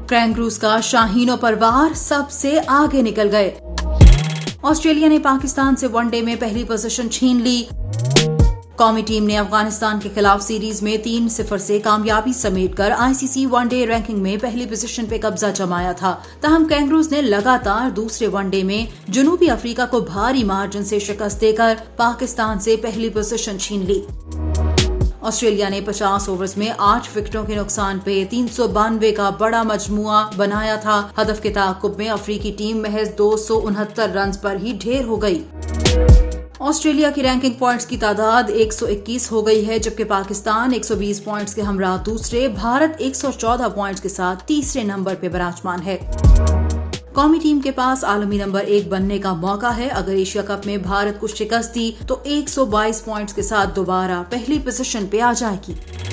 Kangaroos का शाहीनों पर वार, सबसे आगे निकल गए। ऑस्ट्रेलिया ने पाकिस्तान से वनडे में पहली पोजीशन छीन ली। कौमी टीम ने अफगानिस्तान के खिलाफ सीरीज में 3-0 से कामयाबी समेटकर आईसीसी वनडे रैंकिंग में पहली पोजीशन पे कब्जा जमाया था। ताहम कैंगरूज ने लगातार दूसरे वनडे में जनूबी अफ्रीका को भारी मार्जिन से शिकस्त देकर पाकिस्तान से पहली पोजीशन छीन ली। ऑस्ट्रेलिया ने 50 ओवर्स में 8 विकेटों के नुकसान पे 392 का बड़ा मजमुआ बनाया था। हदफ के ताक़ुब में अफ्रीकी टीम महज 269 रन पर ही ढेर हो गई। ऑस्ट्रेलिया की रैंकिंग पॉइंट्स की तादाद 121 हो गई है, जबकि पाकिस्तान 120 पॉइंट्स के हमरा दूसरे, भारत 114 पॉइंट्स के साथ तीसरे नंबर पे विराजमान है। कौमी टीम के पास आलमी नंबर 1 बनने का मौका है। अगर एशिया कप में भारत को शिकस्त दी तो 122 पॉइंट्स के साथ दोबारा पहली पोजीशन पे आ जाएगी।